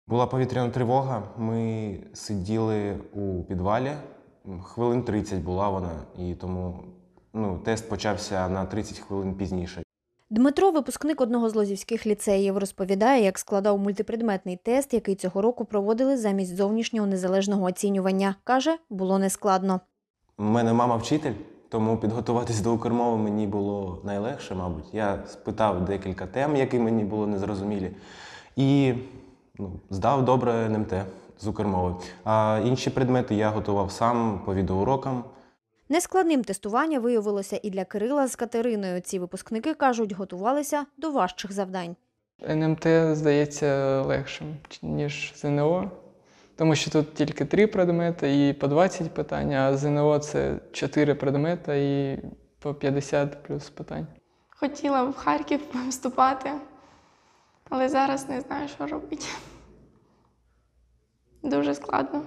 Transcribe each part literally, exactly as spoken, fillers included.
Була повітряна тривога, ми сиділи у підвалі, хвилин тридцять була вона, і тому ну, тест почався на тридцять хвилин пізніше. Дмитро – випускник одного з лозівських ліцеїв. Розповідає, як складав мультипредметний тест, який цього року проводили замість зовнішнього незалежного оцінювання. Каже, було нескладно. У мене мама вчитель, тому підготуватись до Укрмови мені було найлегше, мабуть. Я спитав декілька тем, які мені були незрозумілі, і ну, здав добре ен ем те з Укрмови. А інші предмети я готував сам по відеоурокам. Нескладним тестування виявилося і для Кирила з Катериною. Ці випускники, кажуть, готувалися до важчих завдань. ен ем те здається легшим, ніж зе ен о, тому що тут тільки три предмети і по двадцять питань, а зе ен о – це чотири предмети і по п'ятдесят плюс питань. Хотіла в Харків вступати, але зараз не знаю, що робити. Дуже складно.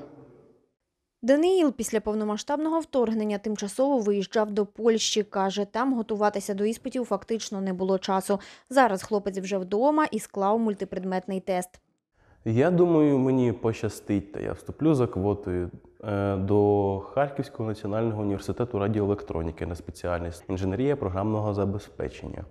Даниїл після повномасштабного вторгнення тимчасово виїжджав до Польщі. Каже, там готуватися до іспитів фактично не було часу. Зараз хлопець вже вдома і склав мультипредметний тест. Я думаю, мені пощастить, та я вступлю за квотою до Харківського національного університету радіоелектроніки на спеціальність інженерія програмного забезпечення.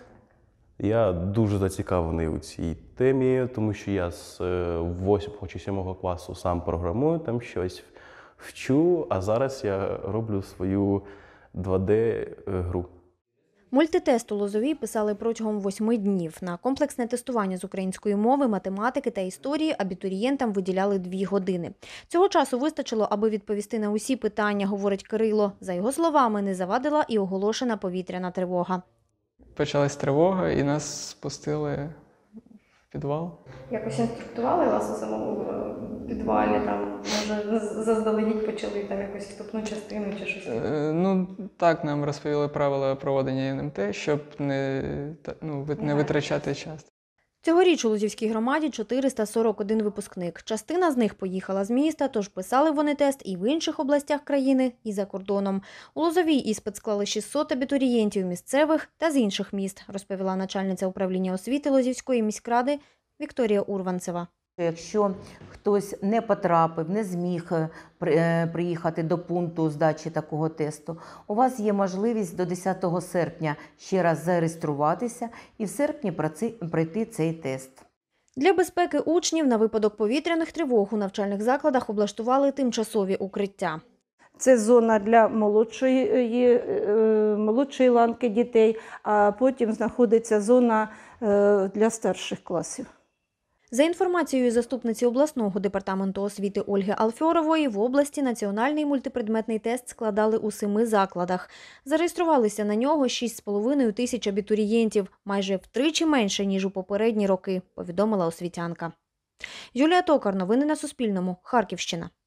Я дуже зацікавлений у цій темі, тому що я з восьмого чи сьомого класу сам програмую, там щось вчу, а зараз я роблю свою два де-гру. Мультитест у Лозовій писали протягом восьми днів. На комплексне тестування з української мови, математики та історії абітурієнтам виділяли дві години. Цього часу вистачило, аби відповісти на усі питання, говорить Кирило. За його словами, не завадила і оголошена повітряна тривога. Почалась тривога і нас спустили в підвал. Якось інструктували вас у самому підвалі, там, може, заздалегідь почали там якусь вступну частину чи щось? Е, ну, так, нам розповіли правила проведення ен ем те, щоб не, ну, не витрачати час. Цьогоріч у Лозівській громаді чотириста сорок один випускник. Частина з них поїхала з міста, тож писали вони тест і в інших областях країни, і за кордоном. У Лозовій іспит склали шістсот абітурієнтів місцевих та з інших міст, розповіла начальниця управління освіти Лозівської міськради Вікторія Урванцева. Якщо хтось не потрапив, не зміг приїхати до пункту здачі такого тесту, у вас є можливість до десятого серпня ще раз зареєструватися і в серпні пройти цей тест. Для безпеки учнів на випадок повітряних тривог у навчальних закладах облаштували тимчасові укриття. Це зона для молодшої, молодшої ланки дітей, а потім знаходиться зона для старших класів. За інформацією заступниці обласного департаменту освіти Ольги Алфьорової, в області національний мультипредметний тест складали у семи закладах. Зареєструвалися на нього шість з половиною тисяч абітурієнтів, майже втричі менше, ніж у попередні роки, повідомила освітянка. Юлія Токар, новини на Суспільному, Харківщина.